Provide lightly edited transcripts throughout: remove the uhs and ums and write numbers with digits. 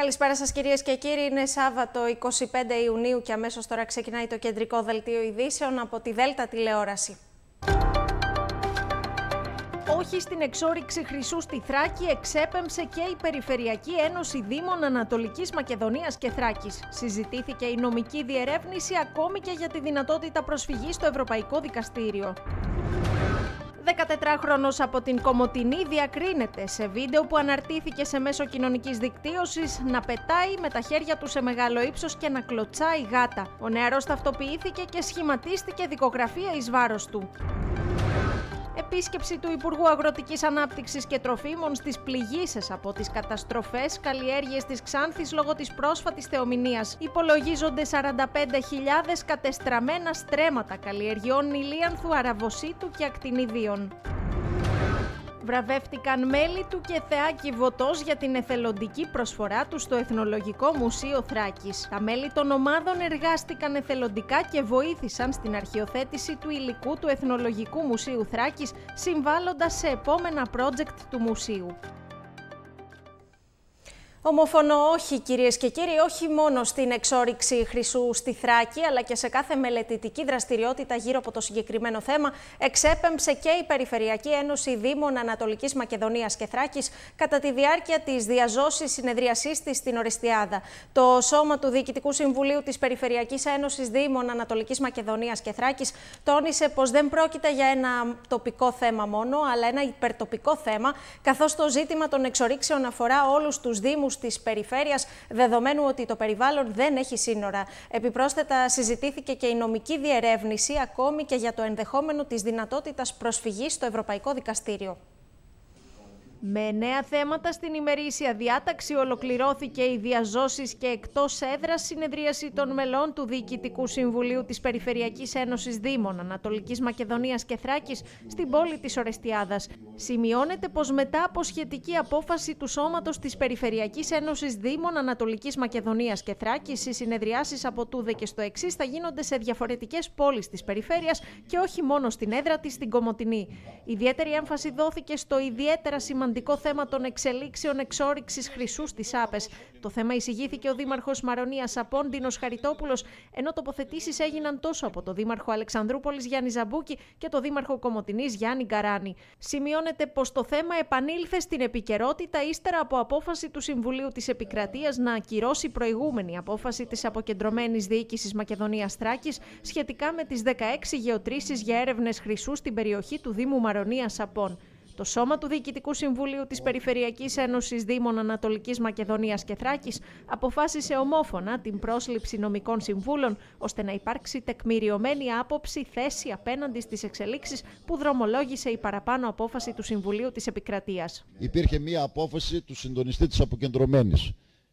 Καλησπέρα σας κυρίες και κύριοι. Είναι Σάββατο 25 Ιουνίου και αμέσως τώρα ξεκινάει το κεντρικό δελτίο ειδήσεων από τη Δέλτα τηλεόραση. Όχι στην εξόρυξη χρυσού στη Θράκη, εξέπεμψε και η Περιφερειακή Ένωση Δήμων Ανατολικής Μακεδονίας και Θράκης. Συζητήθηκε η νομική διερεύνηση ακόμη και για τη δυνατότητα προσφυγής στο Ευρωπαϊκό Δικαστήριο. 14χρονος από την Κομοτηνή διακρίνεται σε βίντεο που αναρτήθηκε σε μέσο κοινωνικής δικτύωσης να πετάει με τα χέρια του σε μεγάλο ύψος και να κλωτσάει γάτα. Ο νεαρός ταυτοποιήθηκε και σχηματίστηκε δικογραφία εις βάρος του. Επίσκεψη του Υπουργού Αγροτικής Ανάπτυξης και Τροφίμων στις πληγείσες από τις καταστροφές καλλιέργειες της Ξάνθης λόγω της πρόσφατης θεομηνίας. Υπολογίζονται 45.000 κατεστραμμένα στρέμματα καλλιεργειών ηλίανθου, αραβοσίτου και ακτινιδίων. Βραβεύτηκαν μέλη του και Θεά Κιβωτός για την εθελοντική προσφορά του στο Εθνολογικό Μουσείο Θράκης. Τα μέλη των ομάδων εργάστηκαν εθελοντικά και βοήθησαν στην αρχαιοθέτηση του υλικού του Εθνολογικού Μουσείου Θράκης, συμβάλλοντας σε επόμενα project του μουσείου. Ομόφωνο όχι κυρίες και κύριοι, όχι μόνο στην εξόρυξη χρυσού στη Θράκη, αλλά και σε κάθε μελετητική δραστηριότητα γύρω από το συγκεκριμένο θέμα, εξέπεμψε και η Περιφερειακή Ένωση Δήμων Ανατολικής Μακεδονίας και Θράκης κατά τη διάρκεια της διαζώσης συνεδριασής της στην Ορεστιάδα. Το Σώμα του Διοικητικού Συμβουλίου της Περιφερειακής Ένωσης Δήμων Ανατολικής Μακεδονίας και Θράκης τόνισε πως δεν πρόκειται για ένα τοπικό θέμα μόνο, αλλά ένα υπερτοπικό θέμα, καθώς το ζήτημα των εξορίξεων αφορά όλους τους δήμους της περιφέρειας, δεδομένου ότι το περιβάλλον δεν έχει σύνορα. Επιπρόσθετα, συζητήθηκε και η νομική διερεύνηση, ακόμη και για το ενδεχόμενο της δυνατότητας προσφυγής στο Ευρωπαϊκό Δικαστήριο. Με νέα θέματα στην ημερήσια διάταξη ολοκληρώθηκε η διαζώσης και εκτός έδρας συνεδρίαση των μελών του Διοικητικού Συμβουλίου της Περιφερειακής Ένωσης Δήμων Ανατολικής Μακεδονίας και Θράκης στην πόλη της Ορεστιάδας. Σημειώνεται πως μετά από σχετική απόφαση του Σώματος της Περιφερειακής Ένωσης Δήμων Ανατολικής Μακεδονίας και Θράκης, οι συνεδριάσεις από τούδε και στο εξής θα γίνονται σε διαφορετικές πόλεις της περιφέρειας και όχι μόνο στην έδρα της στην Κομοτηνή. Ιδιαίτερη έμφαση δόθηκε στο ιδιαίτερα σημαντικό θέμα των εξελίξεων εξόρυξης χρυσού στις Άπες. Το θέμα εισηγήθηκε ο Δήμαρχος Μαρονίας Σαπών, Ντίνος Χαριτόπουλος, ενώ τοποθετήσεις έγιναν τόσο από το Δήμαρχο Αλεξανδρούπολης Γιάννη Ζαμπούκη και το Δήμαρχο Κομοτηνής Γιάννη Γκαράνη. Σημειώνεται πως το θέμα επανήλθε στην επικαιρότητα ύστερα από απόφαση του Συμβουλίου της Επικρατείας να ακυρώσει προηγούμενη απόφαση της αποκεντρωμένης διοίκησης Μακεδονίας Θράκης σχετικά με τις 16 γεωτρήσεις για έρευνες χρυσού στην περιοχή του Δήμου Μαρονίας Σαπών. Το Σώμα του Διοικητικού Συμβουλίου της Περιφερειακής Ένωσης Δήμων Ανατολικής Μακεδονίας και Θράκης αποφάσισε ομόφωνα την πρόσληψη νομικών συμβούλων, ώστε να υπάρξει τεκμηριωμένη άποψη θέση απέναντι στις εξελίξεις που δρομολόγησε η παραπάνω απόφαση του Συμβουλίου της Επικρατείας. Υπήρχε μία απόφαση του συντονιστή της αποκεντρωμένης,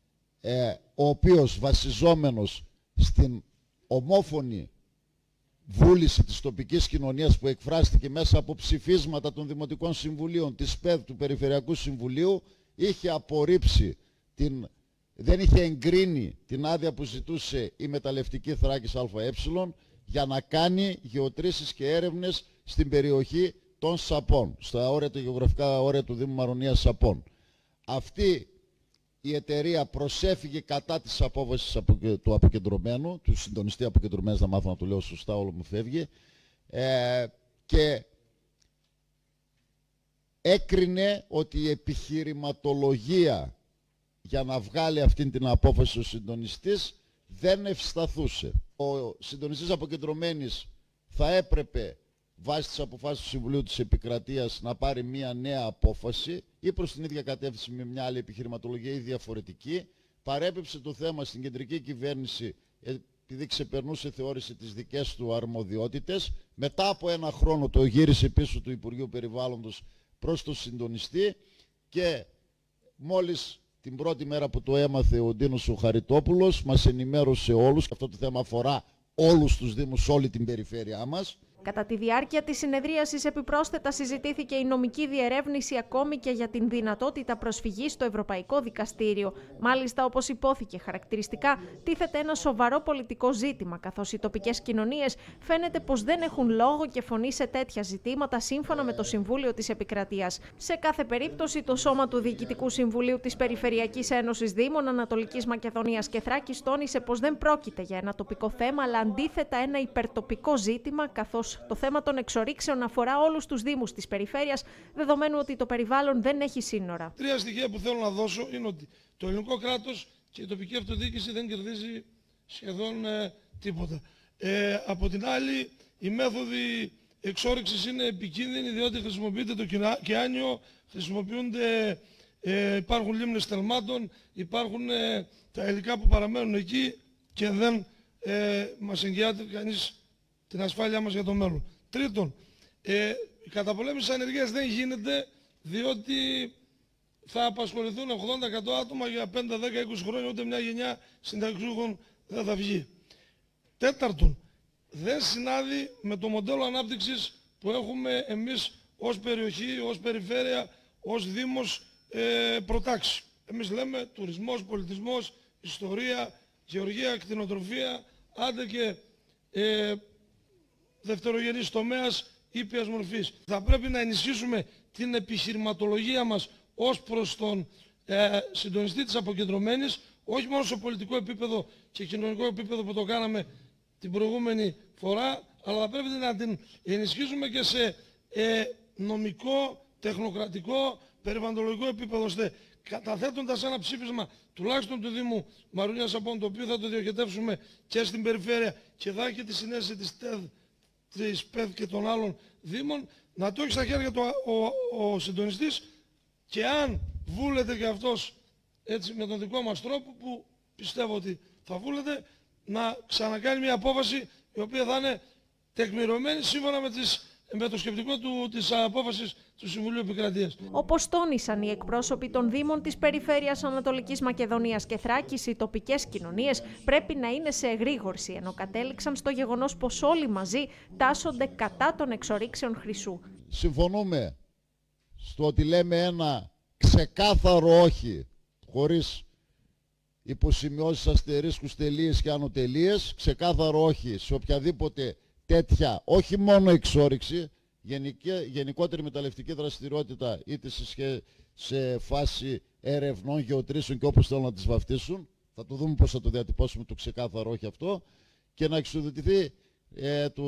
ο οποίος βασιζόμενος στην ομόφωνη βούληση της τοπικής κοινωνίας που εκφράστηκε μέσα από ψηφίσματα των Δημοτικών Συμβουλίων, της ΠΕΔ, του Περιφερειακού Συμβουλίου, είχε απορρίψει, δεν είχε εγκρίνει την άδεια που ζητούσε η Μεταλλευτική Θράκης ΑΕ για να κάνει γεωτρήσεις και έρευνες στην περιοχή των Σαπών, στα όρια, τα γεωγραφικά όρια του Δήμου Μαρονίας Σαπών. Αυτή η εταιρεία προσέφυγε κατά της απόφασης του αποκεντρωμένου, του συντονιστή αποκεντρωμένου, να μάθω να το λέω σωστά, όλο μου φεύγει, και έκρινε ότι η επιχειρηματολογία για να βγάλει αυτή την απόφαση ο συντονιστής δεν ευσταθούσε. Ο συντονιστής αποκεντρωμένης θα έπρεπε βάσει τις αποφάσεις του Συμβουλίου της Επικρατείας να πάρει μια νέα απόφαση ή προς την ίδια κατεύθυνση με μια άλλη επιχειρηματολογία ή διαφορετική. Παρέπεψε το θέμα στην κεντρική κυβέρνηση επειδή ξεπερνούσε θεώρηση τις δικές του αρμοδιότητες. Μετά από ένα χρόνο το γύρισε πίσω του Υπουργείου Περιβάλλοντος προς τον συντονιστή και μόλις την πρώτη μέρα που το έμαθε ο Ντίνος ο Χαριτόπουλος μας ενημέρωσε όλους. Αυτό το θέμα αφορά όλους τους δήμους, όλη την περιφέρειά μας. Κατά τη διάρκεια της συνεδρίασης επιπρόσθετα συζητήθηκε η νομική διερεύνηση ακόμη και για την δυνατότητα προσφυγής στο Ευρωπαϊκό Δικαστήριο. Μάλιστα, όπως υπόθηκε χαρακτηριστικά, τίθεται ένα σοβαρό πολιτικό ζήτημα, καθώς οι τοπικές κοινωνίες φαίνεται πως δεν έχουν λόγο και φωνή σε τέτοια ζητήματα, σύμφωνα με το Συμβούλιο της Επικρατείας. Σε κάθε περίπτωση, το σώμα του Διοικητικού Συμβουλίου της Περιφερειακής Ένωσης Δήμων Ανατολικής Μακεδονίας και Θράκης τόνισε πως δεν πρόκειται για ένα τοπικό θέμα, αλλά αντίθετα ένα υπερτοπικό ζήτημα, καθώς το θέμα των εξορίξεων αφορά όλους τους δήμους της περιφέρειας, δεδομένου ότι το περιβάλλον δεν έχει σύνορα. Τρία στοιχεία που θέλω να δώσω είναι ότι το ελληνικό κράτος και η τοπική αυτοδιοίκηση δεν κερδίζει σχεδόν τίποτα. Από την άλλη, οι μέθοδοι εξόρυξης είναι επικίνδυνοι, διότι χρησιμοποιείται το κιάνιο, υπάρχουν λίμνες θερμάτων, υπάρχουν τα υλικά που παραμένουν εκεί και δεν μας εγγυάται κανείς την ασφάλειά μας για το μέλλον. Τρίτον, η καταπολέμηση της ανεργίας δεν γίνεται, διότι θα απασχοληθούν 80-100 άτομα για 5, 10, 20 χρόνια, ούτε μια γενιά συνταξιούχων δεν θα βγει. Τέταρτον, δεν συνάδει με το μοντέλο ανάπτυξης που έχουμε εμείς ως περιοχή, ως περιφέρεια, ως δήμος προτάξει. Εμείς λέμε τουρισμός, πολιτισμός, ιστορία, γεωργία, κτηνοτροφία, άντε και δευτερογενής τομέας ήπιας μορφής. Θα πρέπει να ενισχύσουμε την επιχειρηματολογία μας ως προς τον συντονιστή της αποκεντρωμένης, όχι μόνο σε πολιτικό επίπεδο και κοινωνικό επίπεδο που το κάναμε την προηγούμενη φορά, αλλά θα πρέπει να την ενισχύσουμε και σε νομικό, τεχνοκρατικό, περιβαλλοντολογικό επίπεδο, ώστε καταθέτοντας ένα ψήφισμα τουλάχιστον του Δήμου Μαρουνίας Απών, το οποίο θα το διοχετεύσουμε και στην περιφέρεια και θα έχει τη συνέστηση της ΤΕΔ, της ΠΕΔ και των άλλων Δήμων, να το έχει στα χέρια του ο συντονιστής, και αν βούλεται και αυτός έτσι με τον δικό μας τρόπο, που πιστεύω ότι θα βούλεται, να ξανακάνει μια απόφαση η οποία θα είναι τεκμηρωμένη σύμφωνα με το σκεπτικό της απόφασης του Συμβουλίου Επικρατείας. Όπως τόνισαν οι εκπρόσωποι των Δήμων της Περιφέρειας Ανατολικής Μακεδονίας και Θράκης, οι τοπικές κοινωνίες πρέπει να είναι σε εγρήγορση, ενώ κατέληξαν στο γεγονός πως όλοι μαζί τάσσονται κατά των εξορίξεων χρυσού. Συμφωνούμε στο ότι λέμε ένα ξεκάθαρο όχι, χωρίς υποσημειώσεις, αστερίσκους, τελείες και ανωτελείες, ξεκάθαρο όχι σε οποιαδήποτε τέτοια, όχι μόνο εξόρυξη, γενικότερη μεταλλευτική δραστηριότητα, είτε σε φάση ερευνών, γεωτρήσεων και όπως θέλουν να τις βαφτίσουν. Θα το δούμε πώς θα το διατυπώσουμε το ξεκάθαρο όχι αυτό, και να εξουδετηθεί το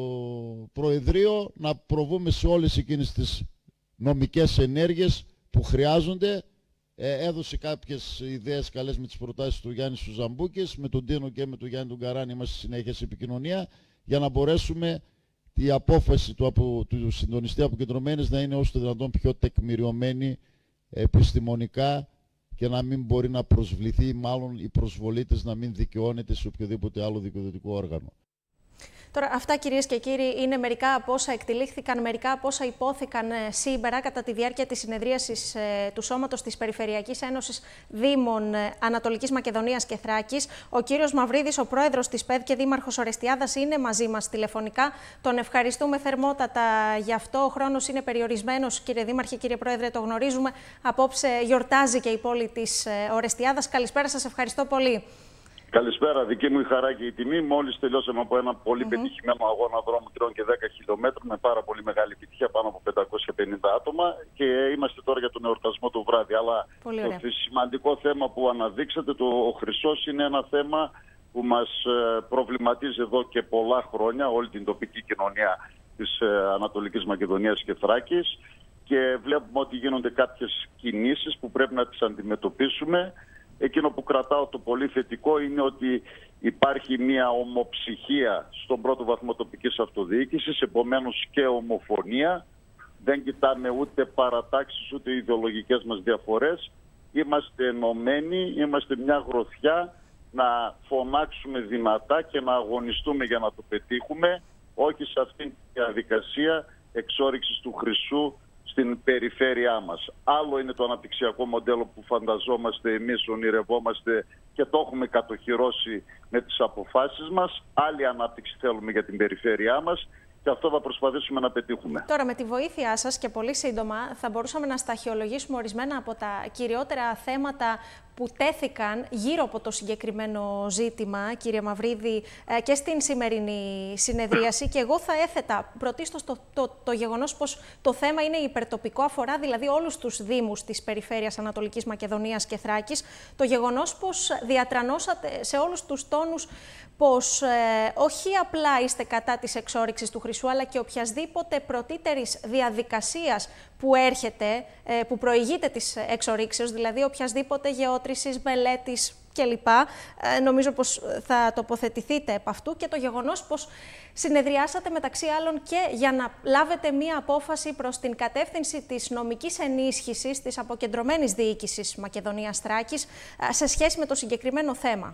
Προεδρείο να προβούμε σε όλες εκείνες τις νομικές ενέργειες που χρειάζονται. Έδωσε κάποιες ιδέες καλές με τις προτάσεις του Γιάννη Σουζαμπούκης, με τον Τίνο και με τον Γιάννη τον Καράνη είμαστε συνέχεια σε επικοινωνία, για να μπορέσουμε η απόφαση του συντονιστή αποκεντρωμένης να είναι όσο το δυνατόν πιο τεκμηριωμένη επιστημονικά και να μην μπορεί να προσβληθεί, ή μάλλον η προσβολή της να μην δικαιώνεται σε οποιοδήποτε άλλο δικαιοδοτικό όργανο. Τώρα, αυτά, κυρίες και κύριοι, είναι μερικά από όσα εκτελήχθηκαν, μερικά από όσα υπόθηκαν σήμερα κατά τη διάρκεια της συνεδρίασης του Σώματος της Περιφερειακής Ένωσης Δήμων Ανατολικής Μακεδονίας και Θράκης. Ο κύριος Μαυρίδης, ο πρόεδρος της ΠΕΔ και δήμαρχος Ορεστιάδας, είναι μαζί μας τηλεφωνικά. Τον ευχαριστούμε θερμότατα γι' αυτό. Ο χρόνος είναι περιορισμένος, κύριε Δήμαρχε, κύριε Πρόεδρε, το γνωρίζουμε. Απόψε γιορτάζει και η πόλη της Ορεστιάδας. Καλησπέρα σας, ευχαριστώ πολύ. Καλησπέρα, δική μου η χαρά και η τιμή. Μόλις τελειώσαμε από ένα πολύ πετυχημένο αγώνα δρόμου 3 και 10 χιλιόμετρων με πάρα πολύ μεγάλη επιτυχία, πάνω από 550 άτομα, και είμαστε τώρα για τον εορτασμό του βράδυ. Αλλά το σημαντικό θέμα που αναδείξατε, ο χρυσός, είναι ένα θέμα που μας προβληματίζει εδώ και πολλά χρόνια όλη την τοπική κοινωνία της Ανατολικής Μακεδονίας και Θράκης, και βλέπουμε ότι γίνονται κάποιες κινήσεις που πρέπει να τις αντιμετωπίσουμε. Εκείνο που κρατάω το πολύ θετικό είναι ότι υπάρχει μια ομοψυχία στον πρώτο βαθμό τοπικής αυτοδιοίκησης, επομένως και ομοφωνία. Δεν κοιτάμε ούτε παρατάξεις ούτε ιδεολογικές μας διαφορές. Είμαστε ενωμένοι, είμαστε μια γροθιά να φωνάξουμε δυνατά και να αγωνιστούμε για να το πετύχουμε, όχι σε αυτήν τη διαδικασία εξόρυξης του χρυσού στην περιφέρειά μας. Άλλο είναι το αναπτυξιακό μοντέλο που φανταζόμαστε εμείς, ονειρευόμαστε και το έχουμε κατοχυρώσει με τις αποφάσεις μας. Άλλη ανάπτυξη θέλουμε για την περιφέρειά μας, και αυτό θα προσπαθήσουμε να πετύχουμε. Τώρα, με τη βοήθειά σας και πολύ σύντομα, θα μπορούσαμε να σταχυολογήσουμε ορισμένα από τα κυριότερα θέματα που τέθηκαν γύρω από το συγκεκριμένο ζήτημα, κύριε Μαυρίδη, και στην σημερινή συνεδρίαση. Και εγώ θα έθετα πρωτίστως το γεγονός πως το θέμα είναι υπερτοπικό, αφορά δηλαδή όλους τους δήμους της περιφέρειας Ανατολικής Μακεδονίας και Θράκης. Το γεγονός πως διατρανώσατε σε όλους τους τόνους πως όχι απλά είστε κατά της εξόρυξης του χρυσού, αλλά και οποιασδήποτε πρωτήτερης διαδικασίας που έρχεται, που προηγείται της εξορίξεως, δηλαδή οποιασδήποτε γεώτρησης, μελέτης κλπ. Νομίζω πως θα τοποθετηθείτε επ' αυτού, και το γεγονός πως συνεδριάσατε μεταξύ άλλων και για να λάβετε μία απόφαση προς την κατεύθυνση της νομικής ενίσχυσης της αποκεντρωμένης διοίκησης Μακεδονίας-Θράκης σε σχέση με το συγκεκριμένο θέμα.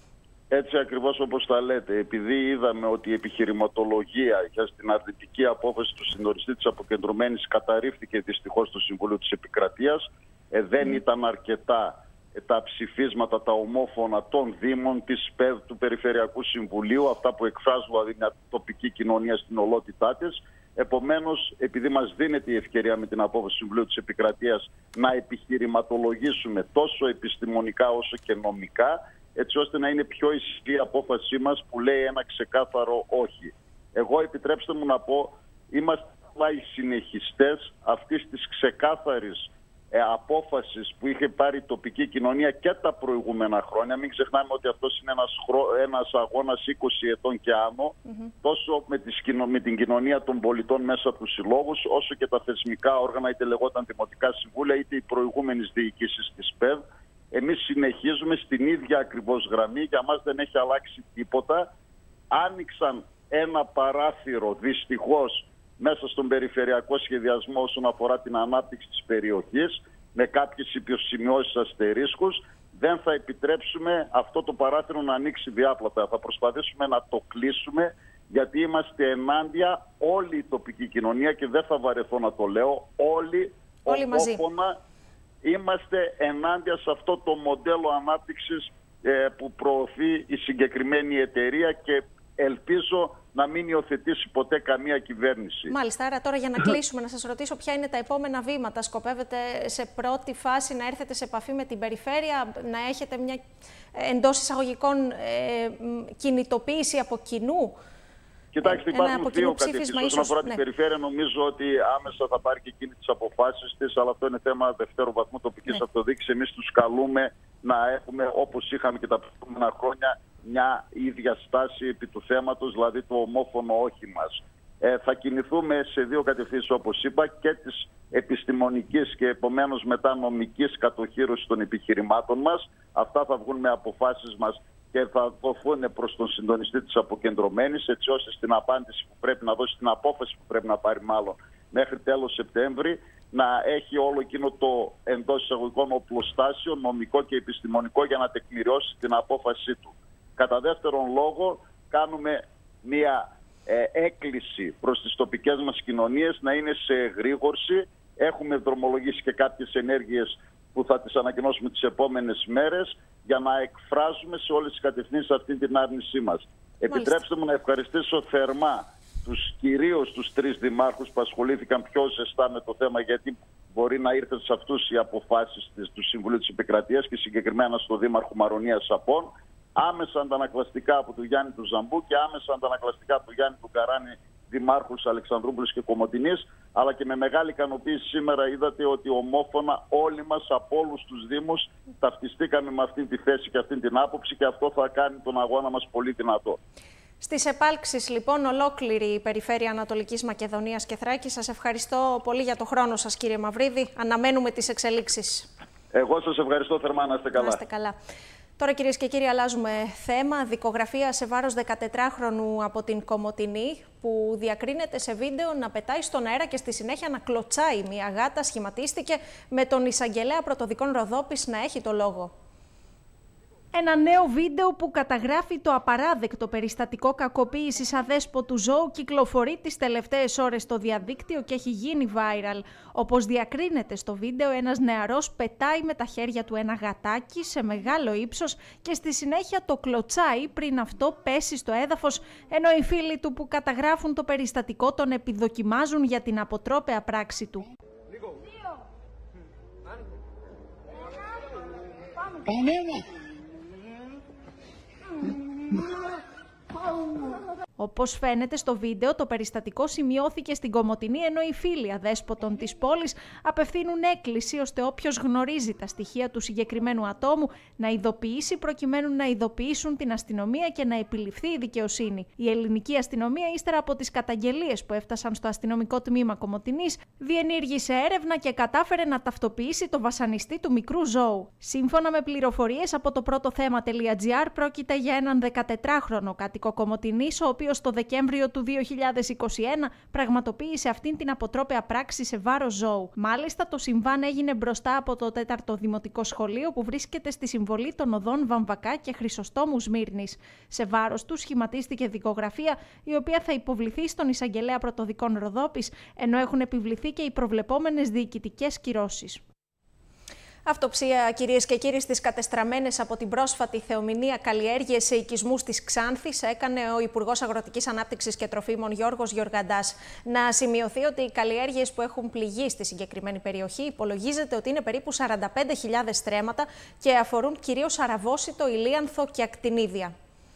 Έτσι ακριβώς όπως τα λέτε, επειδή είδαμε ότι η επιχειρηματολογία για την αρνητική απόφαση του συντονιστή της αποκεντρωμένης καταρρίφθηκε δυστυχώς στο Συμβούλιο της Επικρατείας, δεν ήταν αρκετά τα ψηφίσματα, τα ομόφωνα των Δήμων, της ΠΕΔ, του Περιφερειακού Συμβουλίου, αυτά που εκφράζουν δηλαδή μια τοπική κοινωνία στην ολότητά της. Επομένως, επειδή μας δίνεται η ευκαιρία με την απόφαση του Συμβουλίου της Επικρατείας να επιχειρηματολογήσουμε τόσο επιστημονικά όσο και νομικά, έτσι ώστε να είναι πιο ισχυρή η απόφασή μας που λέει ένα ξεκάθαρο όχι. Εγώ, επιτρέψτε μου να πω, είμαστε οι συνεχιστές αυτής της ξεκάθαρης απόφασης που είχε πάρει η τοπική κοινωνία και τα προηγούμενα χρόνια. Μην ξεχνάμε ότι αυτός είναι ένας αγώνας 20 ετών και άνω, τόσο με την κοινωνία των πολιτών μέσα από τους συλλόγους, όσο και τα θεσμικά όργανα, είτε λεγόταν δημοτικά συμβούλια, είτε οι προηγούμενες διοικήσεις της ΠΕΔ. Εμείς συνεχίζουμε στην ίδια ακριβώς γραμμή, για μας δεν έχει αλλάξει τίποτα. Άνοιξαν ένα παράθυρο δυστυχώς μέσα στον περιφερειακό σχεδιασμό όσον αφορά την ανάπτυξη της περιοχής, με κάποιες υποσημειώσεις αστερίσκους. Δεν θα επιτρέψουμε αυτό το παράθυρο να ανοίξει διάπλατα. Θα προσπαθήσουμε να το κλείσουμε, γιατί είμαστε ενάντια όλη η τοπική κοινωνία, και δεν θα βαρεθώ να το λέω, όλοι ομόφωνα είμαστε ενάντια σε αυτό το μοντέλο ανάπτυξης που προωθεί η συγκεκριμένη εταιρεία, και ελπίζω να μην υιοθετήσει ποτέ καμία κυβέρνηση. Μάλιστα, άρα τώρα για να κλείσουμε, να σας ρωτήσω ποια είναι τα επόμενα βήματα. Σκοπεύετε σε πρώτη φάση να έρθετε σε επαφή με την περιφέρεια, να έχετε μια εντός εισαγωγικών κινητοποίηση από κοινού? Κοιτάξτε, υπάρχουν δύο κατευθύνσεις. Όσον αφορά την περιφέρεια, νομίζω ότι άμεσα θα πάρει και εκείνη τις αποφάσεις της, αλλά αυτό είναι θέμα δευτέρου βαθμού τοπικής αυτοδιοίκησης. Εμείς τους καλούμε να έχουμε, όπως είχαμε και τα προηγούμενα χρόνια, μια ίδια στάση επί του θέματος, δηλαδή το ομόφωνο όχι μας. Θα κινηθούμε σε δύο κατευθύνσεις, όπως είπα, και της επιστημονικής και επομένως μετά νομικής κατοχύρωσης των επιχειρημάτων μας. Αυτά θα βγουν με αποφάσεις μας και θα δοθούν προς τον συντονιστή της αποκεντρωμένης, έτσι ώστε στην απάντηση που πρέπει να δώσει, την απόφαση που πρέπει να πάρει μάλλον μέχρι τέλος Σεπτέμβρη, να έχει όλο εκείνο το εντός εισαγωγικών οπλοστάσιο νομικό και επιστημονικό για να τεκμηριώσει την απόφασή του. Κατά δεύτερον λόγο, κάνουμε μία έκκληση προς τις τοπικές μας κοινωνίες να είναι σε εγρήγορση. Έχουμε δρομολογήσει και κάποιες ενέργειες που θα τις ανακοινώσουμε τις επόμενες μέρες, για να εκφράζουμε σε όλες τις κατευθύνσεις αυτή την άρνησή μας. Επιτρέψτε μου να ευχαριστήσω θερμά κυρίως τους τρεις δημάρχους που ασχολήθηκαν πιο ζεστά με το θέμα, γιατί μπορεί να ήρθαν σε αυτούς οι αποφάσεις του Συμβουλίου της Επικρατείας και συγκεκριμένα στο Δήμαρχο Μαρονίας Σαπών, άμεσα αντανακλαστικά από του Γιάννη του Ζαμπού και άμεσα αντανακλαστικά από του Γιάννη του Καράνη, δημάρχους Αλεξανδρούπολης και Κομοτηνής, αλλά και με μεγάλη ικανοποίηση σήμερα είδατε ότι ομόφωνα όλοι μας από όλους τους Δήμους ταυτιστήκαμε με αυτή τη θέση και αυτή την άποψη, και αυτό θα κάνει τον αγώνα μας πολύ δυνατό. Στις επάλξεις λοιπόν ολόκληρη η περιφέρεια Ανατολικής Μακεδονίας και Θράκης. Σας ευχαριστώ πολύ για το χρόνο σας, κύριε Μαυρίδη. Αναμένουμε τις εξελίξεις. Εγώ σας ευχαριστώ θερμά, να είστε καλά. Να είστε καλά. Τώρα, κυρίες και κύριοι, αλλάζουμε θέμα. Δικογραφία σε βάρος 14χρονου από την Κομοτηνή, που διακρίνεται σε βίντεο να πετάει στον αέρα και στη συνέχεια να κλωτσάει μια γάτα. Σχηματίστηκε με τον εισαγγελέα πρωτοδικών Ροδόπης να έχει το λόγο. Ένα νέο βίντεο που καταγράφει το απαράδεκτο περιστατικό κακοποίησης αδέσποτου ζώου κυκλοφορεί τις τελευταίες ώρες στο διαδίκτυο και έχει γίνει viral. Όπως διακρίνεται στο βίντεο, ένας νεαρός πετάει με τα χέρια του ένα γατάκι σε μεγάλο ύψος και στη συνέχεια το κλωτσάει πριν αυτό πέσει στο έδαφος, ενώ οι φίλοι του που καταγράφουν το περιστατικό τον επιδοκιμάζουν για την αποτρόπαια πράξη του. Όπως φαίνεται στο βίντεο, το περιστατικό σημειώθηκε στην Κομοτηνή, ενώ οι φίλοι αδέσποτων της πόλης απευθύνουν έκκληση ώστε όποιος γνωρίζει τα στοιχεία του συγκεκριμένου ατόμου να ειδοποιήσει, προκειμένου να ειδοποιήσουν την αστυνομία και να επιληφθεί η δικαιοσύνη. Η ελληνική αστυνομία, ύστερα από τις καταγγελίες που έφτασαν στο αστυνομικό τμήμα Κομοτηνής, διενήργησε έρευνα και κατάφερε να ταυτοποιήσει το βασανιστή του μικρού ζώου. Σύμφωνα με πληροφορίες από το πρώτοθέμα.gr, πρόκειται για έναν 14χρονο κάτοικο Κομοτηνής, ο οποίος το Δεκέμβριο του 2021 πραγματοποίησε αυτήν την αποτρόπαια πράξη σε βάρος ζώου. Μάλιστα, το συμβάν έγινε μπροστά από το 4ο Δημοτικό Σχολείο που βρίσκεται στη συμβολή των οδών Βαμβακά και Χρυσοστόμου Σμύρνης. Σε βάρος του σχηματίστηκε δικογραφία, η οποία θα υποβληθεί στον Εισαγγελέα Πρωτοδικών Ροδόπης, ενώ έχουν επιβληθεί και οι προβλεπόμενες διοικητικές κυρώσεις. Αυτοψία, κυρίες και κύριοι, στις κατεστραμμένες από την πρόσφατη θεομηνία καλλιέργειες σε οικισμούς της Ξάνθης έκανε ο Υπουργός Αγροτικής Ανάπτυξης και Τροφίμων Γιώργος Γιοργαντάς. Να σημειωθεί ότι οι καλλιέργειες που έχουν πληγεί στη συγκεκριμένη περιοχή υπολογίζεται ότι είναι περίπου 45.000 στρέμματα και αφορούν κυρίως αραβόσιτο, ηλίανθο και ακτινίδια.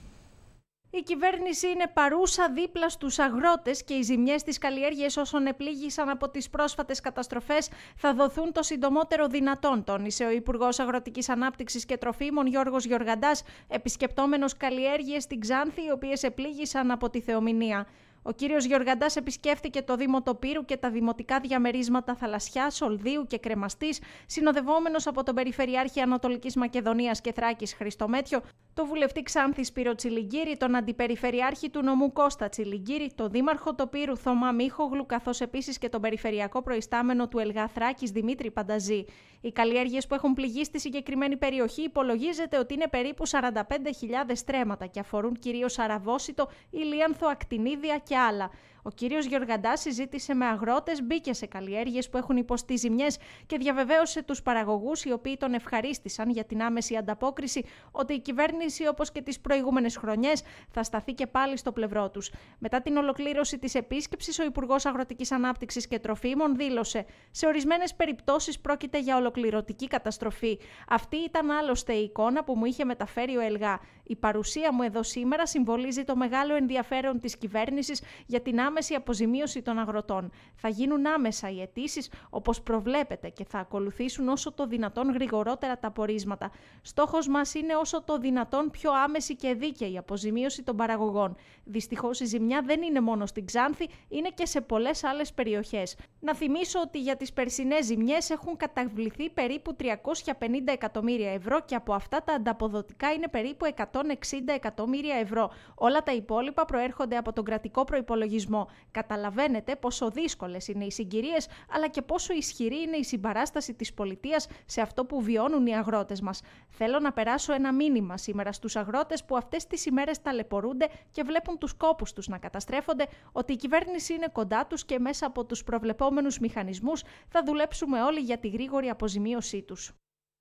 Η κυβέρνηση είναι παρούσα δίπλα στους αγρότες και οι ζημιές στις καλλιέργειες όσων επλήγησαν από τις πρόσφατες καταστροφές θα δοθούν το συντομότερο δυνατόν, τόνισε ο Υπουργός Αγροτικής Ανάπτυξης και Τροφίμων Γιώργος Γιοργαντάς, επισκεπτόμενος καλλιέργειες στην Ξάνθη, οι οποίες επλήγησαν από τη θεομηνία. Ο κύριος Γιοργαντάς επισκέφθηκε το Δήμο Τοπύρου και τα δημοτικά διαμερίσματα Θαλασσιάς, Ολδίου και Κρεμαστής, συνοδευόμενος από τον Περιφερειάρχη Ανατολικής Μακεδονίας και Θράκης Χρήστο Μέτιο, τον βουλευτή Ξάνθης Σπύρο Τσιλιγκύρη, τον Αντιπεριφερειάρχη του νομού Κώστα Τσιλιγκύρη, τον Δήμαρχο Τοπύρου Θωμά Μίχογλου, καθώς επίσης και τον Περιφερειακό Προϊστάμενο του ΕΛΓΑ Θράκης Δημήτρη Πανταζή. Οι καλλιέργειες που έχουν πληγεί στη συγκεκριμένη περιοχή υπολογίζεται ότι είναι περίπου 45.000 στρέμματα και αφορούν κυρίως αραβόσιτο, ηλίανθο, ακτινίδια και άλλα. Ο κύριος Γιοργαντάς συζήτησε με αγρότες, μπήκε σε καλλιέργειες που έχουν υποστεί ζημιές και διαβεβαίωσε τους παραγωγούς, οι οποίοι τον ευχαρίστησαν για την άμεση ανταπόκριση, ότι η κυβέρνηση, όπως και τις προηγούμενες χρονιές, θα σταθεί και πάλι στο πλευρό τους. Μετά την ολοκλήρωση της επίσκεψης, ο Υπουργός Αγροτικής Ανάπτυξης και Τροφίμων δήλωσε: «Σε ορισμένες περιπτώσεις πρόκειται για ολοκληρωτική καταστροφή. Αυτή ήταν άλλωστε η εικόνα που μου είχε μεταφέρει ο ΕΛΓΑ. Η παρουσία μου εδώ σήμερα συμβολίζει το μεγάλο ενδιαφέρον της κυβέρνησης για την άμεση αποζημίωση των αγροτών. Θα γίνουν άμεσα οι αιτήσεις όπως προβλέπεται και θα ακολουθήσουν όσο το δυνατόν γρηγορότερα τα πορίσματα. Στόχος μας είναι όσο το δυνατόν πιο άμεση και δίκαιη αποζημίωση των παραγωγών. Δυστυχώς η ζημιά δεν είναι μόνο στην Ξάνθη, είναι και σε πολλές άλλες περιοχές. Να θυμίσω ότι για τις περσινές ζημιές έχουν καταβληθεί περίπου 350 εκατομμύρια ευρώ και από αυτά τα ανταποδοτικά είναι περίπου 160 εκατομμύρια ευρώ. Όλα τα υπόλοιπα προέρχονται από τον κρατικό προϋπολογισμό. Καταλαβαίνετε πόσο δύσκολες είναι οι συγκυρίες, αλλά και πόσο ισχυρή είναι η συμπαράσταση της πολιτείας σε αυτό που βιώνουν οι αγρότες μας. Θέλω να περάσω ένα μήνυμα σήμερα στους αγρότες που αυτές τις ημέρες ταλαιπωρούνται και βλέπουν τους κόπους τους να καταστρέφονται, ότι η κυβέρνηση είναι κοντά τους και μέσα από τους προβλεπόμενους μηχανισμούς θα δουλέψουμε όλοι για τη γρήγορη αποζημίωσή τους».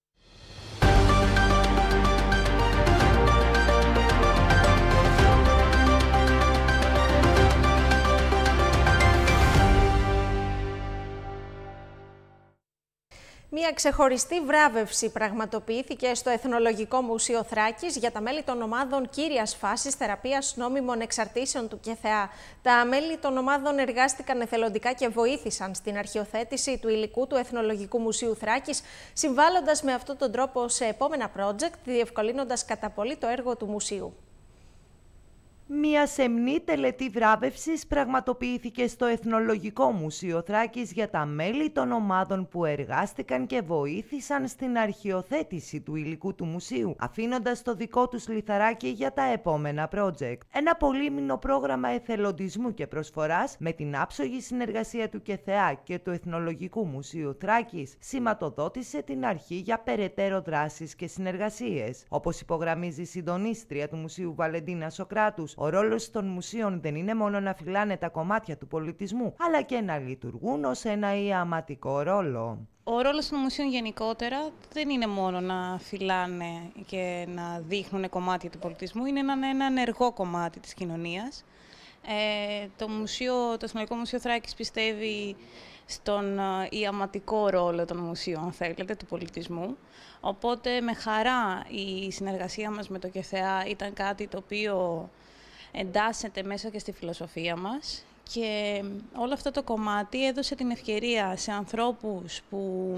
Μια ξεχωριστή βράβευση πραγματοποιήθηκε στο Εθνολογικό Μουσείο Θράκης για τα μέλη των ομάδων κύριας φάσης θεραπείας νόμιμων εξαρτήσεων του ΚΕΘΕΑ. Τα μέλη των ομάδων εργάστηκαν εθελοντικά και βοήθησαν στην αρχιοθέτηση του υλικού του Εθνολογικού Μουσείου Θράκης, συμβάλλοντας με αυτόν τον τρόπο σε επόμενα project, διευκολύνοντας κατά πολύ το έργο του μουσείου. Μία σεμνή τελετή βράβευσης πραγματοποιήθηκε στο Εθνολογικό Μουσείο Θράκης για τα μέλη των ομάδων που εργάστηκαν και βοήθησαν στην αρχιοθέτηση του υλικού του μουσείου, αφήνοντας το δικό τους λιθαράκι για τα επόμενα project. Ένα πολύμηνο πρόγραμμα εθελοντισμού και προσφοράς με την άψογη συνεργασία του ΚΕΘΕΑ και του Εθνολογικού Μουσείου Θράκης σηματοδότησε την αρχή για περαιτέρω δράσεις και συνεργασίες. Όπως υπογραμμίζει η συντονίστρια του Μουσείου Βαλεντίνα Σοκράτους, ο ρόλος των μουσείων δεν είναι μόνο να φυλάνε τα κομμάτια του πολιτισμού, αλλά και να λειτουργούν ως ένα ιαματικό ρόλο. Ο ρόλος των μουσείων γενικότερα δεν είναι μόνο να φυλάνε και να δείχνουν κομμάτια του πολιτισμού, είναι ένα ενεργό κομμάτι της κοινωνίας. Το Εθνολογικό Μουσείο Θράκης πιστεύει στον ιαματικό ρόλο των μουσείων, αν θέλετε, του πολιτισμού. Οπότε με χαρά η συνεργασία μας με το ΚΕΘΕΑ ήταν κάτι το οποίο εντάσσεται μέσα και στη φιλοσοφία μας και όλο αυτό το κομμάτι έδωσε την ευκαιρία σε ανθρώπους που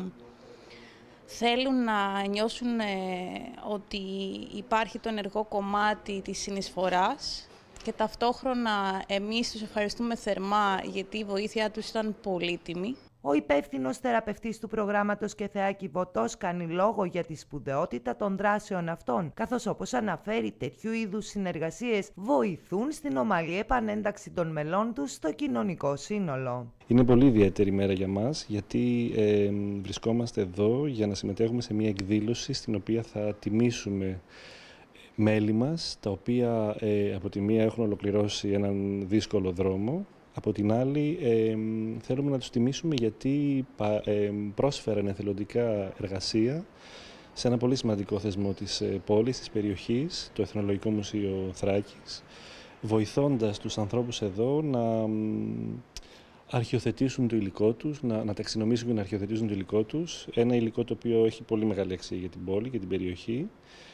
θέλουν να νιώσουν ότι υπάρχει το ενεργό κομμάτι της συνεισφοράς και ταυτόχρονα εμείς τους ευχαριστούμε θερμά γιατί η βοήθειά τους ήταν πολύτιμη. Ο υπεύθυνος θεραπευτής του προγράμματος ΚΕΘΕΑ Κιβωτός κάνει λόγο για τη σπουδαιότητα των δράσεων αυτών, καθώς όπως αναφέρει τέτοιου είδους συνεργασίες βοηθούν στην ομαλή επανένταξη των μελών τους στο κοινωνικό σύνολο. Είναι πολύ ιδιαίτερη μέρα για μας, γιατί βρισκόμαστε εδώ για να συμμετέχουμε σε μια εκδήλωση στην οποία θα τιμήσουμε μέλη μας, τα οποία από τη μία έχουν ολοκληρώσει έναν δύσκολο δρόμο. Από την άλλη, θέλουμε να τους τιμήσουμε γιατί πρόσφεραν εθελοντικά εργασία σε ένα πολύ σημαντικό θεσμό της πόλης, της περιοχής, το Εθνολογικό Μουσείο Θράκης, βοηθώντας τους ανθρώπους εδώ να αρχιοθετήσουν το υλικό τους, να ταξινομήσουν και να αρχιοθετήσουν το υλικό τους, ένα υλικό το οποίο έχει πολύ μεγάλη αξία για την πόλη και την περιοχή.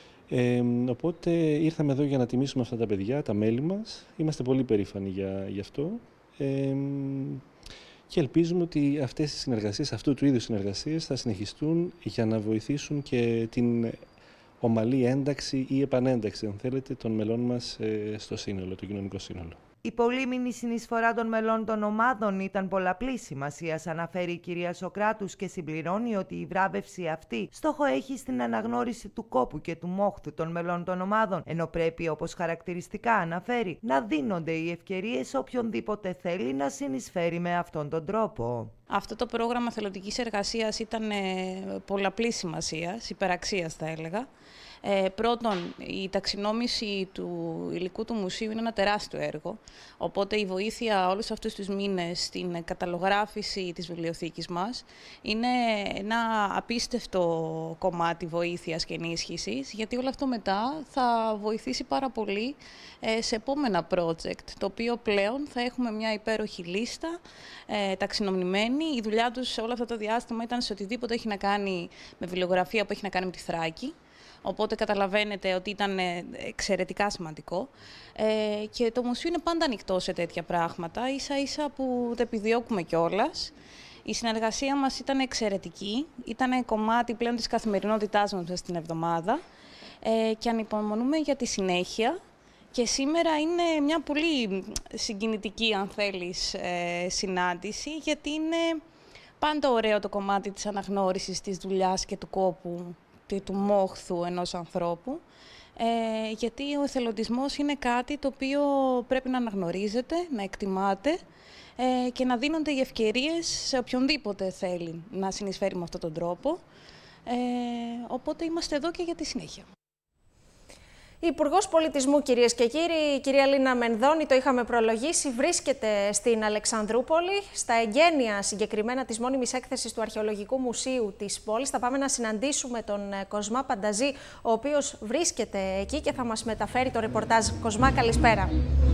Οπότε ήρθαμε εδώ για να τιμήσουμε αυτά τα παιδιά, τα μέλη μας. Είμαστε πολύ περήφανοι γι' αυτό. Και ελπίζουμε ότι αυτές οι συνεργασίες, αυτού του είδους συνεργασίες θα συνεχιστούν για να βοηθήσουν και την ομαλή ένταξη ή επανένταξη, αν θέλετε, των μελών μας στο σύνολο, το κοινωνικό σύνολο. Η πολύμηνη συνεισφορά των μελών των ομάδων ήταν πολλαπλής σημασίας, αναφέρει η κυρία Σοκράτους και συμπληρώνει ότι η βράβευση αυτή στόχο έχει στην αναγνώριση του κόπου και του μόχθου των μελών των ομάδων, ενώ πρέπει, όπως χαρακτηριστικά αναφέρει, να δίνονται οι ευκαιρίες σε οποιονδήποτε θέλει να συνεισφέρει με αυτόν τον τρόπο. Αυτό το πρόγραμμα θελοντικής εργασίας ήταν πολλαπλής σημασίας, υπεραξίας θα έλεγα. Πρώτον, η ταξινόμηση του υλικού του μουσείου είναι ένα τεράστιο έργο, οπότε η βοήθεια όλους αυτούς τους μήνες στην καταλογράφηση της βιβλιοθήκης μας είναι ένα απίστευτο κομμάτι βοήθειας και ενίσχυσης, γιατί όλο αυτό μετά θα βοηθήσει πάρα πολύ σε επόμενα project, το οποίο πλέον θα έχουμε μια υπέροχη λίστα ταξινομημένη. Η δουλειά τους όλο αυτό το διάστημα ήταν σε οτιδήποτε έχει να κάνει με βιβλιογραφία που έχει να κάνει με τη Θράκη. Οπότε καταλαβαίνετε ότι ήταν εξαιρετικά σημαντικό. Και το μουσείο είναι πάντα ανοιχτό σε τέτοια πράγματα, ίσα-ίσα που το επιδιώκουμε κιόλας. Η συνεργασία μας ήταν εξαιρετική, ήταν κομμάτι πλέον της καθημερινότητάς μας στην εβδομάδα και ανυπομονούμε για τη συνέχεια. Και σήμερα είναι μια πολύ συγκινητική, αν θέλεις, συνάντηση, γιατί είναι πάντα ωραίο το κομμάτι της αναγνώρισης της δουλειάς και του κόπου του μόχθου ενός ανθρώπου, γιατί ο εθελοντισμός είναι κάτι το οποίο πρέπει να αναγνωρίζεται, να εκτιμάται και να δίνονται οι ευκαιρίες σε οποιονδήποτε θέλει να συνεισφέρει με αυτόν τον τρόπο. Οπότε είμαστε εδώ και για τη συνέχεια. Η Υπουργός Πολιτισμού, κυρίες και κύριοι, η κυρία Λίνα Μενδώνη, το είχαμε προλογίσει, βρίσκεται στην Αλεξανδρούπολη, στα εγγένεια συγκεκριμένα της μόνιμης έκθεσης του Αρχαιολογικού Μουσείου της πόλης. Θα πάμε να συναντήσουμε τον Κοσμά Πανταζή, ο οποίος βρίσκεται εκεί και θα μας μεταφέρει το ρεπορτάζ. Κοσμά, καλησπέρα.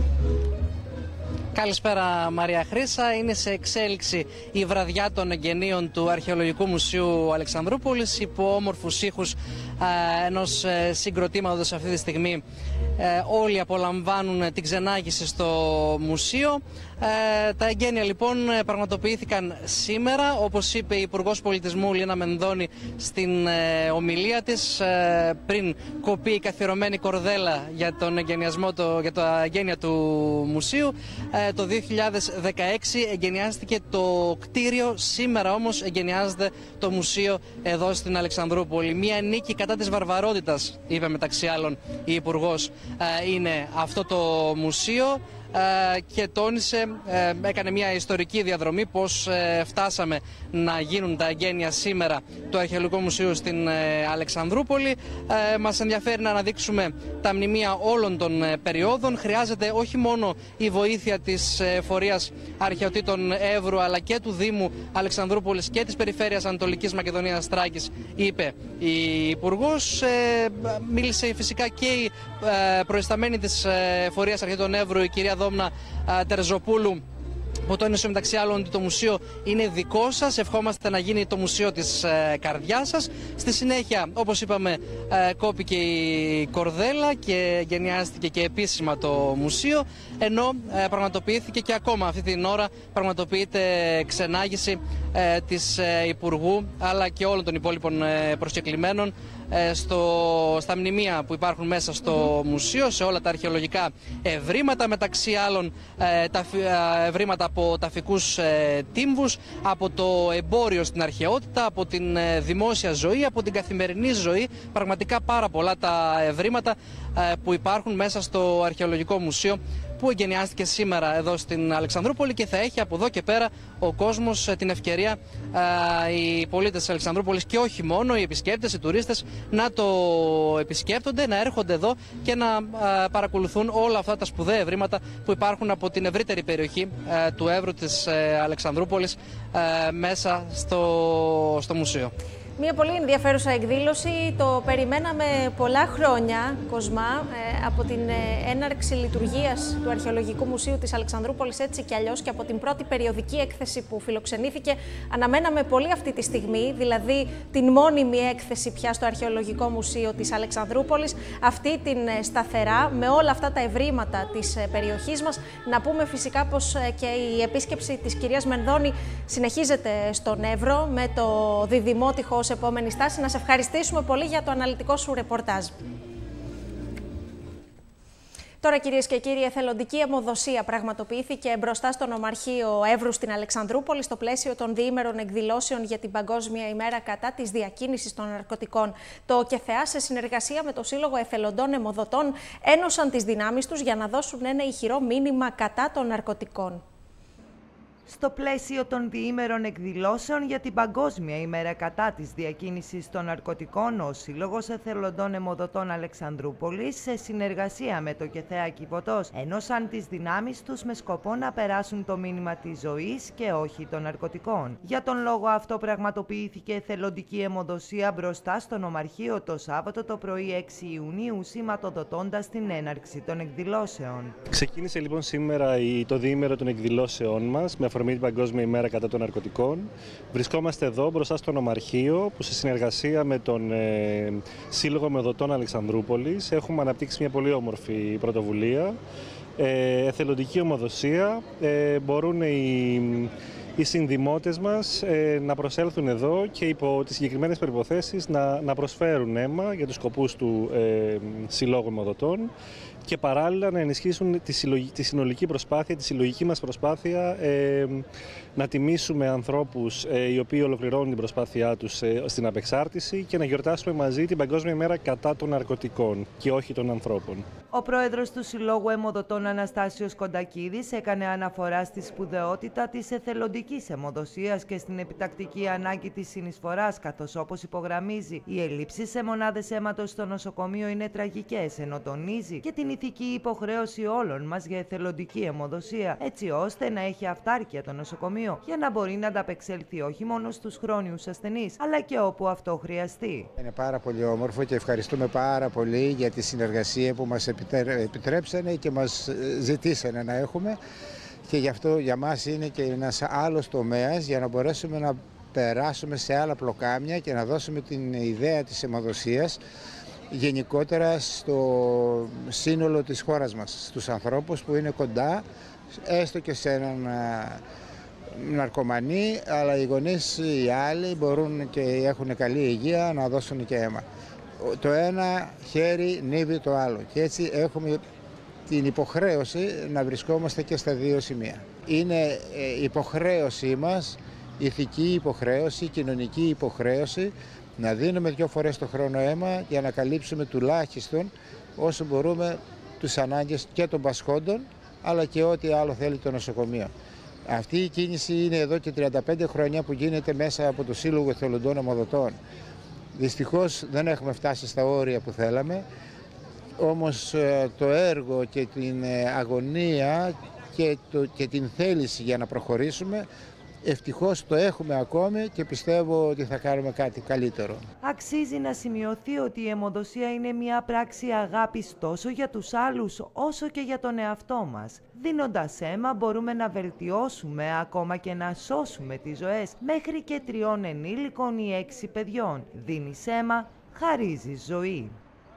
Καλησπέρα Μαρία Χρύσα. Είναι σε εξέλιξη η βραδιά των εγγενείων του Αρχαιολογικού Μουσείου Αλεξανδρούπολης υπό όμορφους ήχους ενός συγκροτήματος αυτή τη στιγμή όλοι απολαμβάνουν την ξενάγηση στο μουσείο. Τα εγγένεια λοιπόν πραγματοποιήθηκαν σήμερα, όπως είπε η Υπουργός Πολιτισμού Λίνα Μενδώνη στην ομιλία της, πριν κοπεί η καθιερωμένη κορδέλα για τον εγγενιασμό, για τα εγγένεια του μουσείου. Το 2016 εγγενιάστηκε το κτίριο, σήμερα όμως εγγενιάζεται το μουσείο εδώ στην Αλεξανδρούπολη. Μία νίκη κατά της βαρβαρότητας, είπε μεταξύ άλλων η Υπουργός, είναι αυτό το μουσείο. Και τόνισε, έκανε μια ιστορική διαδρομή πώς φτάσαμε να γίνουν τα εγγένεια σήμερα του Αρχαιολογικού Μουσείου στην Αλεξανδρούπολη. Μας ενδιαφέρει να αναδείξουμε τα μνημεία όλων των περιόδων. Χρειάζεται όχι μόνο η βοήθεια της Φορείας Αρχαιοτήτων Εύρου, αλλά και του Δήμου Αλεξανδρούπολης και της Περιφέρειας Ανατολικής Μακεδονίας Θράκης, είπε η Υπουργός. Μίλησε φυσικά και η προϊσταμένη της Φορείας Αρχαιοτήτων Εύρου, η κυρία Δόμνα Τερζοπούλου, που τόνισε μεταξύ άλλων ότι το μουσείο είναι δικό σας. Ευχόμαστε να γίνει το μουσείο της καρδιάς σας. Στη συνέχεια, όπως είπαμε, κόπηκε η κορδέλα και γενιάστηκε και επίσημα το μουσείο, ενώ πραγματοποιήθηκε και ακόμα αυτή την ώρα πραγματοποιείται ξενάγηση της Υπουργού αλλά και όλων των υπόλοιπων προσκεκλημένων στα μνημεία που υπάρχουν μέσα στο μουσείο, σε όλα τα αρχαιολογικά ευρήματα, μεταξύ άλλων τα ευρήματα από ταφικούς τύμβους, από το εμπόριο στην αρχαιότητα, από την δημόσια ζωή, από την καθημερινή ζωή. Πραγματικά πάρα πολλά τα ευρήματα που υπάρχουν μέσα στο Αρχαιολογικό Μουσείο, που εγκαινιάστηκε σήμερα εδώ στην Αλεξανδρούπολη, και θα έχει από εδώ και πέρα ο κόσμος την ευκαιρία, οι πολίτες της Αλεξανδρούπολης και όχι μόνο, οι επισκέπτες, οι τουρίστες, να το επισκέπτονται, να έρχονται εδώ και να παρακολουθούν όλα αυτά τα σπουδαία ευρήματα που υπάρχουν από την ευρύτερη περιοχή του Εύρου της Αλεξανδρούπολης μέσα στο μουσείο. Μια πολύ ενδιαφέρουσα εκδήλωση. Το περιμέναμε πολλά χρόνια, Κοσμά, από την έναρξη λειτουργίας του Αρχαιολογικού Μουσείου της Αλεξανδρούπολης, έτσι κι αλλιώς, και από την πρώτη περιοδική έκθεση που φιλοξενήθηκε. Αναμέναμε πολύ αυτή τη στιγμή, δηλαδή την μόνιμη έκθεση πια στο Αρχαιολογικό Μουσείο της Αλεξανδρούπολης, αυτή την σταθερά, με όλα αυτά τα ευρήματα της περιοχής μας. Να πούμε φυσικά πως και η επίσκεψη της κυρίας Μενδώνη συνεχίζεται στον Εύρο, με το Διδημότυχο ως επόμενη στάση. Να σε ευχαριστήσουμε πολύ για το αναλυτικό σου ρεπορτάζ. Τώρα, κυρίες και κύριοι, εθελοντική αιμοδοσία πραγματοποιήθηκε μπροστά στο Νομαρχείο Εύρου στην Αλεξανδρούπολη στο πλαίσιο των διήμερων εκδηλώσεων για την Παγκόσμια ημέρα κατά της διακίνησης των ναρκωτικών. Το ΚΕΘΕΑ, σε συνεργασία με το Σύλλογο Εθελοντών Αιμοδοτών, ένωσαν τις δυνάμεις τους για να δώσουν ένα ηχηρό μήνυμα κατά των ναρκωτικών. Στο πλαίσιο των διήμερων εκδηλώσεων για την Παγκόσμια ημέρα κατά της διακίνησης των ναρκωτικών, ο Σύλλογος Εθελοντών Αιμοδοτών Αλεξανδρούπολης, σε συνεργασία με το ΚΕΘΕΑ Κιβωτός, ένωσαν τις δυνάμεις τους με σκοπό να περάσουν το μήνυμα της ζωής και όχι των ναρκωτικών. Για τον λόγο αυτό πραγματοποιήθηκε εθελοντική αιμοδοσία μπροστά στο Νομαρχείο το Σάββατο το πρωί 6 Ιουνίου, σηματοδοτώντας την έναρξη των εκδηλώσεων. Ξεκίνησε λοιπόν σήμερα το διήμερο των εκδηλώσεών μας με αφορμή την Παγκόσμια ημέρα κατά των ναρκωτικών. Βρισκόμαστε εδώ μπροστά στο Νομαρχείο, που σε συνεργασία με τον Σύλλογο Αιμοδοτών Αλεξανδρούπολης έχουμε αναπτύξει μια πολύ όμορφη πρωτοβουλία. Εθελοντική αιμοδοσία. Μπορούν οι συνδημότες μας να προσέλθουν εδώ και υπό τις συγκεκριμένες προϋποθέσεις να προσφέρουν αίμα για τους σκοπούς του Συλλόγου Αιμοδοτών και παράλληλα να ενισχύσουν τη συνολική προσπάθεια, τη συλλογική μας προσπάθεια να τιμήσουμε ανθρώπους οι οποίοι ολοκληρώνουν την προσπάθειά τους στην απεξάρτηση και να γιορτάσουμε μαζί την Παγκόσμια ημέρα κατά των ναρκωτικών και όχι των ανθρώπων. Ο πρόεδρος του Συλλόγου Αιμοδοτών Αναστάσιος Κοντακίδης έκανε αναφορά στη σπουδαιότητα της εθελοντικής αιμοδοσίας και στην επιτακτική ανάγκη της συνεισφοράς, καθώς, όπως υπογραμμίζει, οι ελλείψεις σε μονάδες αίματος στο νοσοκομείο είναι τραγικές, ενώ τονίζει και την ηθική υποχρέωση όλων μας για εθελοντική αιμοδοσία, έτσι ώστε να έχει αυτάρκεια το νοσοκομείο για να μπορεί να ανταπεξέλθει όχι μόνο στους χρόνιους ασθενείς, αλλά και όπου αυτό χρειαστεί. Είναι πάρα πολύ όμορφο και ευχαριστούμε πάρα πολύ για τη συνεργασία που μας επιτρέψανε και μας ζητήσανε να έχουμε, και γι' αυτό για μας είναι και ένας άλλος τομέας για να μπορέσουμε να περάσουμε σε άλλα πλοκάμια και να δώσουμε την ιδέα της αιμοδοσίας γενικότερα στο σύνολο της χώρας μας, στους ανθρώπους που είναι κοντά, έστω και σε έναν ναρκωμανή, αλλά οι γονείς οι άλλοι μπορούν και έχουν καλή υγεία να δώσουν και αίμα. Το ένα χέρι νύβει το άλλο και έτσι έχουμε την υποχρέωση να βρισκόμαστε και στα δύο σημεία. Είναι υποχρέωσή μας, ηθική υποχρέωση, κοινωνική υποχρέωση, να δίνουμε 2 φορές το χρόνο αίμα για να καλύψουμε τουλάχιστον όσο μπορούμε τις ανάγκες και των πασχόντων, αλλά και ό,τι άλλο θέλει το νοσοκομείο. Αυτή η κίνηση είναι εδώ και 35 χρόνια που γίνεται μέσα από το Σύλλογο Εθελοντών Αιμοδοτών. Δυστυχώς δεν έχουμε φτάσει στα όρια που θέλαμε, όμως το έργο και την αγωνία και την θέληση για να προχωρήσουμε, ευτυχώς το έχουμε ακόμη και πιστεύω ότι θα κάνουμε κάτι καλύτερο. Αξίζει να σημειωθεί ότι η αιμοδοσία είναι μια πράξη αγάπης τόσο για τους άλλους όσο και για τον εαυτό μας. Δίνοντας αίμα μπορούμε να βελτιώσουμε, ακόμα και να σώσουμε τις ζωές μέχρι και 3 ενήλικων ή 6 παιδιών. Δίνεις αίμα, χαρίζεις ζωή.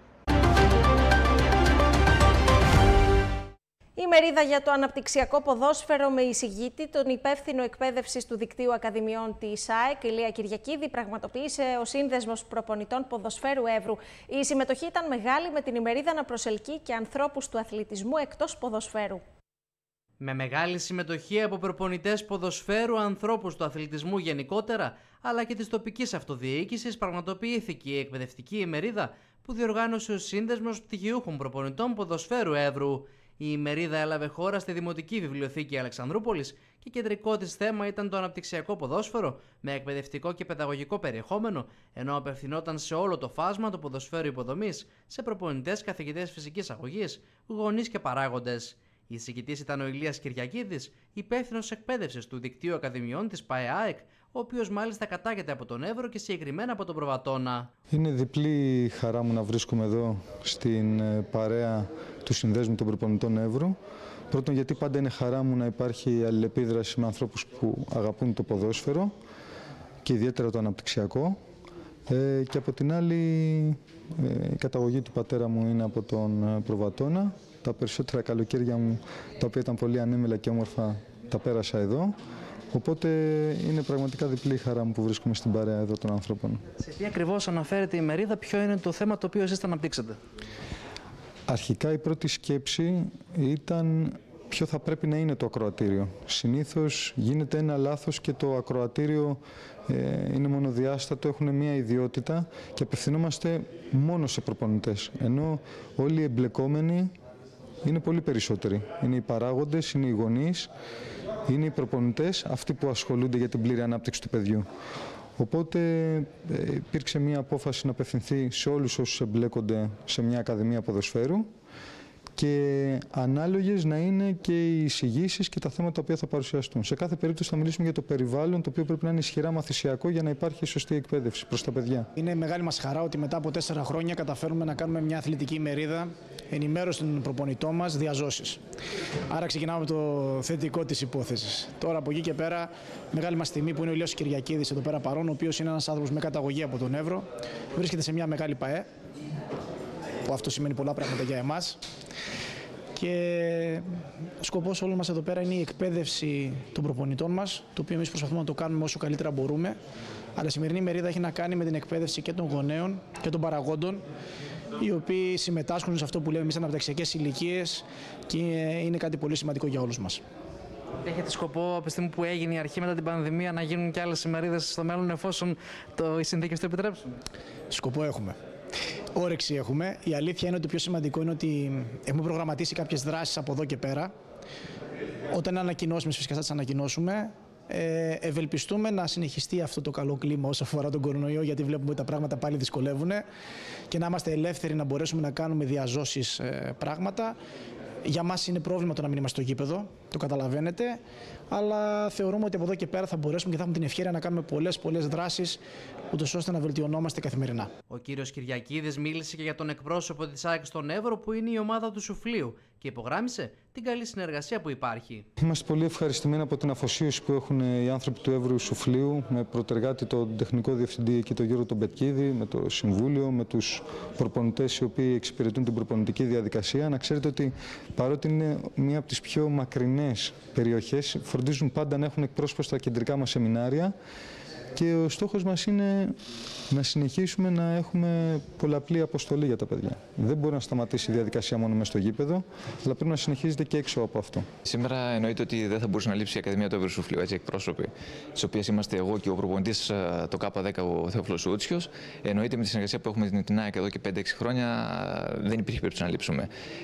Η μερίδα για το αναπτυξιακό ποδόσφαιρο με εισηγήτη τον υπεύθυνο εκπαίδευσης του Δικτύου Ακαδημιών της ΑΕΚ, Ηλία Κυριακίδη, πραγματοποίησε ο Σύνδεσμος Προπονητών Ποδοσφαίρου Εύρου. Η συμμετοχή ήταν μεγάλη, με την ημερίδα να προσελκύει και ανθρώπους του αθλητισμού εκτός ποδοσφαίρου. Με μεγάλη συμμετοχή από προπονητές ποδοσφαίρου, ανθρώπους του αθλητισμού γενικότερα, αλλά και της τοπικής αυτοδιοίκησης, πραγματοποιήθηκε η εκπαιδευτική ημερίδα που διοργάνωσε ο Σύνδεσμος Πτυχιούχων Προπονητών Ποδοσφαίρου Εύρου. Η ημερίδα έλαβε χώρα στη Δημοτική Βιβλιοθήκη Αλεξανδρούπολης και κεντρικό της θέμα ήταν το αναπτυξιακό ποδόσφαιρο με εκπαιδευτικό και παιδαγωγικό περιεχόμενο, ενώ απευθυνόταν σε όλο το φάσμα του ποδοσφαίρου υποδομής, σε προπονητές, καθηγητές φυσικής αγωγής, γονείς και παράγοντες. Η εισηγητής ήταν ο Ηλίας Κυριακίδης, υπεύθυνος εκπαίδευσης του Δικτύου Ακαδημιών της ΠΑΕΑΕΚ, ο οποίος μάλιστα κατάγεται από τον Εύρο και συγκεκριμένα από τον Προβατώνα. Είναι διπλή χαρά μου να βρίσκομαι εδώ στην παρέα του Συνδέσμου των Προπονητών Εύρου. Πρώτον, γιατί πάντα είναι χαρά μου να υπάρχει αλληλεπίδραση με ανθρώπους που αγαπούν το ποδόσφαιρο και ιδιαίτερα το αναπτυξιακό. Και από την άλλη, η καταγωγή του πατέρα μου είναι από τον Προβατώνα. Τα περισσότερα καλοκαίρια μου, τα οποία ήταν πολύ ανέμελα και όμορφα, τα πέρασα εδώ. Οπότε είναι πραγματικά διπλή χαρά μου που βρίσκομαι στην παρέα εδώ των ανθρώπων. Σε τι ακριβώς αναφέρεται η μερίδα, ποιο είναι το θέμα το οποίο εσείς θα αναπτύξετε? Αρχικά η πρώτη σκέψη ήταν ποιο θα πρέπει να είναι το ακροατήριο. Συνήθως γίνεται ένα λάθος και το ακροατήριο είναι μονοδιάστατο, έχουν μία ιδιότητα και απευθυνόμαστε μόνο σε προπονητές. Ενώ όλοι οι εμπλεκόμενοι είναι πολύ περισσότεροι. Είναι οι παράγοντες, είναι οι γονείς, είναι οι προπονητές, αυτοί που ασχολούνται για την πλήρη ανάπτυξη του παιδιού. Οπότε υπήρξε μία απόφαση να απευθυνθεί σε όλους όσους εμπλέκονται σε μια ακαδημία ποδοσφαίρου και ανάλογες να είναι και οι εισηγήσεις και τα θέματα τα οποία θα παρουσιαστούν. Σε κάθε περίπτωση θα μιλήσουμε για το περιβάλλον, το οποίο πρέπει να είναι ισχυρά μαθησιακό για να υπάρχει σωστή εκπαίδευση προς τα παιδιά. Είναι μεγάλη μας χαρά ότι μετά από 4 χρόνια καταφέρουμε να κάνουμε μια αθλητική ημερίδα ενημέρωση των προπονητών μας, διαζώσεις. Άρα ξεκινάμε το θετικό της υπόθεσης. Τώρα από εκεί και πέρα, μεγάλη μας τιμή που είναι ο Ηλίας Κυριακίδης εδώ πέρα παρόν, ο οποίος είναι ένας άνθρωπος με καταγωγή από τον Εύρο, βρίσκεται σε μια μεγάλη ΠΑΕ, που αυτό σημαίνει πολλά πράγματα για εμάς. Και σκοπός όλων μας εδώ πέρα είναι η εκπαίδευση των προπονητών μας, το οποίο εμείς προσπαθούμε να το κάνουμε όσο καλύτερα μπορούμε. Αλλά η σημερινή μερίδα έχει να κάνει με την εκπαίδευση και των γονέων και των παραγόντων, οι οποίοι συμμετάσχουν σε αυτό που λέμε εμείς αναπτυξιακές ηλικίες και είναι κάτι πολύ σημαντικό για όλους μας. Έχετε σκοπό από τη στιγμή που έγινε η αρχή μετά την πανδημία να γίνουν και άλλες ημερίδες στο μέλλον, εφόσον οι συνθήκες το επιτρέψουν? Σκοπό έχουμε. Όρεξη έχουμε. Η αλήθεια είναι ότι το πιο σημαντικό είναι ότι έχουμε προγραμματίσει κάποιες δράσεις από εδώ και πέρα. Όταν ανακοινώσουμε, φυσικά θα τις ανακοινώσουμε. Ευελπιστούμε να συνεχιστεί αυτό το καλό κλίμα όσο αφορά τον κορονοϊό, γιατί βλέπουμε ότι τα πράγματα πάλι δυσκολεύουν και να είμαστε ελεύθεροι να μπορέσουμε να κάνουμε διαζώσεις πράγματα. Για μας είναι πρόβλημα το να μην είμαστε στο γήπεδο, το καταλαβαίνετε, αλλά θεωρούμε ότι από εδώ και πέρα θα μπορέσουμε και θα έχουμε την ευκαιρία να κάνουμε πολλές δράσεις, ούτως ώστε να βελτιωνόμαστε καθημερινά. Ο κύριος Κυριακίδης μίλησε και για τον εκπρόσωπο της ΑΕΚ στον Εύρο, που είναι η ομάδα του Σουφλίου, και υπογράμμισε την καλή συνεργασία που υπάρχει. Είμαστε πολύ ευχαριστημένοι από την αφοσίωση που έχουν οι άνθρωποι του Εύρου Σουφλίου, με πρωτεργάτη τον τεχνικό διευθυντή εκεί, τον Γιώργο τον Πετκίδη, με το Συμβούλιο, με τους προπονητές οι οποίοι εξυπηρετούν την προπονητική διαδικασία. Να ξέρετε ότι παρότι είναι μία από τις πιο μακρινές περιοχές, φροντίζουν πάντα να έχουν εκπρόσωπο στα κεντρικά μας σεμινάρια. Και ο στόχος μας είναι να συνεχίσουμε να έχουμε πολλαπλή αποστολή για τα παιδιά. Δεν μπορεί να σταματήσει η διαδικασία μόνο μέσα στο γήπεδο, αλλά πρέπει να συνεχίζεται και έξω από αυτό. Σήμερα εννοείται ότι δεν θα μπορούσε να λείψει η Ακαδημία του Εύρου Σουφλίου, έτσι, εκπρόσωποι, τις οποίες είμαστε εγώ και ο προπονητής το K10, ο Θεόφιλος Ούτσιος. Εννοείται με τη συνεργασία που έχουμε με την ΑΕΚ εδώ και 5-6 χρόνια, δεν υπήρχε περίπτωση να λείψουμε.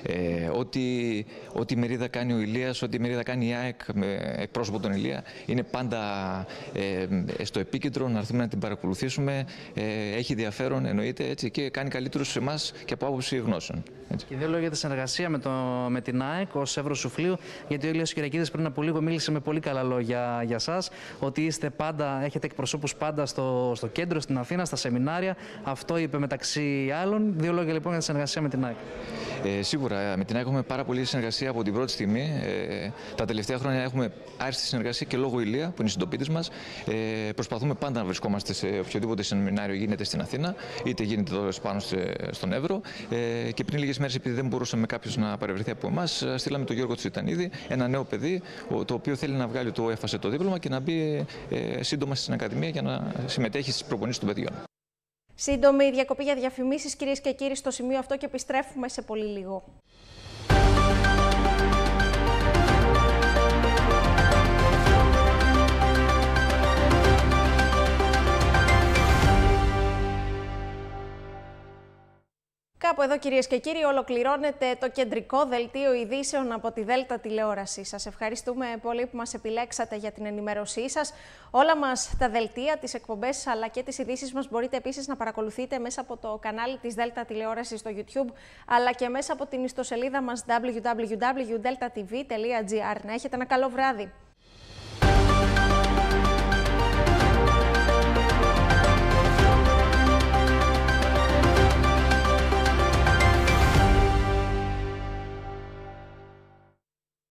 Ό,τι μερίδα κάνει ο Ηλίας, ό,τι μερίδα κάνει η ΑΕΚ με εκπρόσωπο τον Ηλία, είναι πάντα στο επίκεντρο, να έρθουμε να την παρακολουθήσουμε. Έχει ενδιαφέρον, εννοείται, έτσι, και κάνει καλύτερους σε εμάς και από άποψη γνώσεων. Έτσι. Και δύο λόγια για τη συνεργασία με την ΑΕΚ ως Εύρος Σουφλίου, γιατί ο Ηλίας Κυριακίδης πριν από λίγο μίλησε με πολύ καλά λόγια για σας, ότι είστε πάντα, έχετε εκπροσώπους πάντα στο κέντρο, στην Αθήνα, στα σεμινάρια. Αυτό είπε μεταξύ άλλων. Δύο λόγια λοιπόν για τη συνεργασία με την ΑΕΚ. Σίγουρα με την ΑΕΚ έχουμε πάρα πολύ συνεργασία από την πρώτη στιγμή. Τα τελευταία χρόνια έχουμε άριστη συνεργασία και λόγω Ηλία, που είναι συντοπίτης μας. Προσπαθούμε πάντα να βρισκόμαστε σε οποιοδήποτε σεμινάριο γίνεται στην Αθήνα, είτε γίνεται εδώ πάνω στον Εύρο. Και πριν λίγες μέρες, επειδή δεν μπορούσαμε κάποιος να παρευρεθεί από εμάς, στείλαμε τον Γιώργο Τσιτανίδη, ένα νέο παιδί, το οποίο θέλει να βγάλει το έφασε το δίπλωμα και να μπει σύντομα στην Ακαδημία για να συμμετέχει στις προπονήσεις των παιδιών. Σύντομη διακοπή για διαφημίσεις, κυρίες και κύριοι, στο σημείο αυτό και επιστρέφουμε σε πολύ λίγο. Κάπου εδώ, κυρίες και κύριοι, ολοκληρώνεται το κεντρικό δελτίο ειδήσεων από τη Δέλτα Τηλεόραση. Σας ευχαριστούμε πολύ που μας επιλέξατε για την ενημέρωσή σας. Όλα μας τα δελτία, τις εκπομπές αλλά και τις ειδήσεις μας μπορείτε επίσης να παρακολουθείτε μέσα από το κανάλι της Δέλτα Τηλεόραση στο YouTube, αλλά και μέσα από την ιστοσελίδα μας www.deltatv.gr. Να έχετε ένα καλό βράδυ.